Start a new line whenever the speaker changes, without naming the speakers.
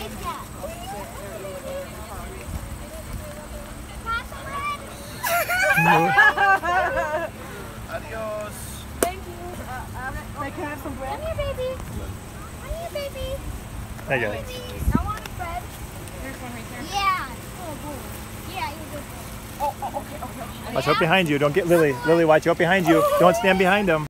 Adios.
Thank you. Can I have some bread?
Come here, baby. Come here, baby.
There you go.
I want a bread.
There's one right there.
Yeah. Yeah, you do.
Oh, okay.
Watch out behind you. Don't get Lily. Lily, watch out behind you. Don't stand behind him.